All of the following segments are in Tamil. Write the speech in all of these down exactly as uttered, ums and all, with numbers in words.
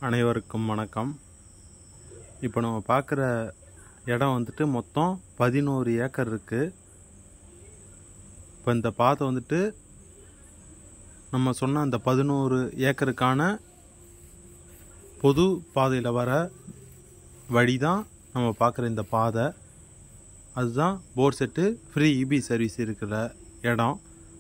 அனைவருக்கும் வணக்கம். இப்போ நம்ம பார்க்குற இடம் வந்துட்டு மொத்தம் பதினோரு ஏக்கர் இருக்குது. இப்போ இந்த பாதை வந்துட்டு நம்ம சொன்ன அந்த பதினோரு ஏக்கருக்கான பொது பாதையில் வர வழி தான் நம்ம பார்க்குற இந்த பாதை. அதுதான் bore set free EB service இருக்கிற இடம்.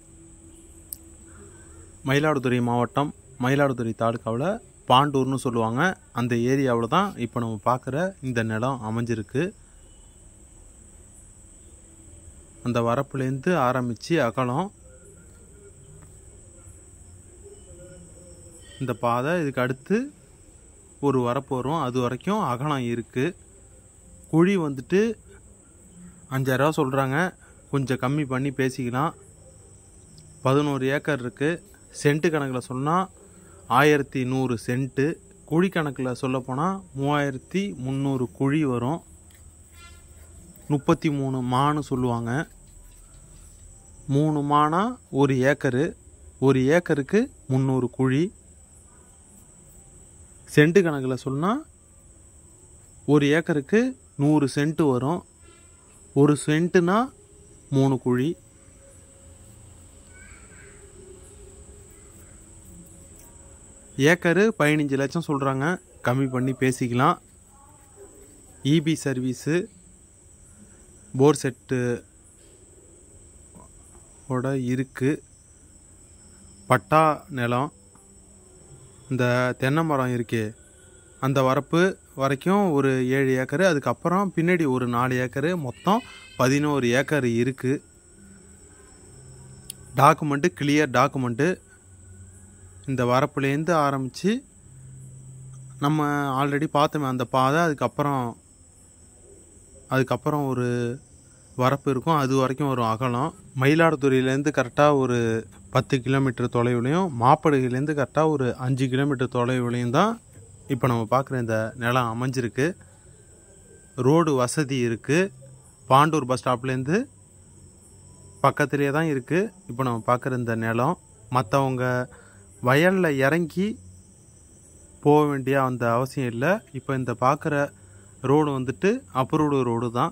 மயிலாடுதுறை மாவட்டம், மயிலாடுதுறை தாலுக்காவில் பாண்டூர்னு சொல்லுவாங்க. அந்த ஏரியாவில் தான் இப்போ நம்ம பார்க்குற இந்த நிலம் அமைஞ்சிருக்கு. அந்த வரப்புலேருந்து ஆரம்பித்து அகலம் இந்த பாதை, இதுக்கு அடுத்து ஒரு வரப்பு வரும், அது வரைக்கும் அகலம் இருக்குது. குழி வந்துட்டு அஞ்சாயிரரூவா சொல்கிறாங்க, கொஞ்சம் கம்மி பண்ணி பேசிக்கலாம். பதினோரு ஏக்கர் இருக்குது. சென்ட்டு கணக்கில் சொன்னால் ஆயிரத்தி நூறு சென்ட்டு, குழி கணக்கில் சொல்லப்போனால் மூவாயிரத்தி முந்நூறு குழி வரும். முப்பத்தி மூணு மானு சொல்லுவாங்க. மூணு மானா ஒரு ஏக்கரு, ஒரு ஏக்கருக்கு முந்நூறு குழி. சென்ட்டு கணக்கில் சொன்னால் ஒரு ஏக்கருக்கு நூறு சென்ட்டு வரும். ஒரு சென்ட்டுனா மூணு குழி. ஏக்கரு பதினஞ்சு லட்சம் சொல்கிறாங்க, கம்மி பண்ணி பேசிக்கலாம். இபி சர்வீஸு, போர் செட்டு ஓட இருக்குது. பட்டா நிலம், இந்த தென்னை மரம் இருக்கே அந்த வரப்பு வரைக்கும் ஒரு ஏழு ஏக்கரு, அதுக்கப்புறம் பின்னாடி ஒரு நாலு ஏக்கரு, மொத்தம் பதினோரு ஏக்கர் இருக்குது. Document clear document. இந்த வரப்புலேருந்து ஆரம்பித்து நம்ம ஆல்ரெடி பார்த்தோமே அந்த பாதை, அதுக்கப்புறம் அதுக்கப்புறம் ஒரு வரப்பு இருக்கும், அது வரைக்கும் ஒரு அகலம். மயிலாடுதுறையிலேருந்து கரெக்டாக ஒரு பத்து கிலோமீட்டர் தொலைவுலையும், மாப்படுகையிலேருந்து கரெக்டாக ஒரு அஞ்சு கிலோமீட்டர் தொலைவுலையும் தான் இப்போ நம்ம பார்க்குற இந்த நிலம் அமைஞ்சிருக்கு. ரோடு வசதி இருக்குது. பாண்டூர் பஸ் ஸ்டாப்லேருந்து பக்கத்துலேயே தான் இருக்குது இப்போ நம்ம பார்க்குற இந்த நிலம். மற்றவங்க வயலில் இறங்கி போக வேண்டிய அந்த அவசியம் இல்லை. இப்போ இந்த பார்க்குற ரோடு வந்துட்டு அப்ரூவ்டு ரோடு தான்.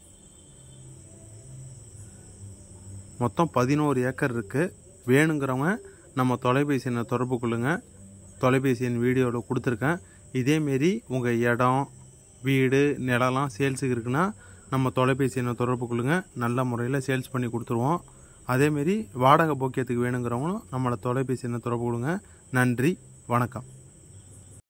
மொத்தம் பதினோரு ஏக்கர் இருக்குது. வேணுங்கிறவங்க நம்ம தொலைபேசி எண்ணை தொடர்பு கொள்ளுங்க. தொலைபேசி எண் வீடியோவில் கொடுத்துருக்கேன். இதேமாரி உங்கள் இடம், வீடு, நிலம்லாம் சேல்ஸுக்கு இருக்குன்னா நம்ம தொலைபேசி எண்ணை தொடர்பு கொள்ளுங்க. நல்ல முறையில் சேல்ஸ் பண்ணி கொடுத்துருவோம். அதேமாரி வாடகை போக்கியத்துக்கு வேணுங்கிறவங்களும் நம்மளை தொலைபேசி எண்ணை தொடர்பு கொள்ளுங்க. நன்றி, வணக்கம்.